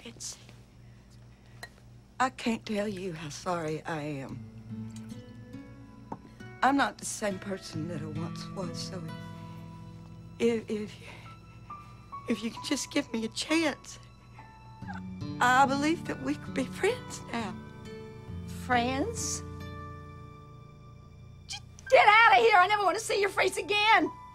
Bitsy, I can't tell you how sorry I am. I'm not the same person that I once was, so if you can just give me a chance, I believe that we could be friends now. Friends? Just get out of here. I never want to see your face again.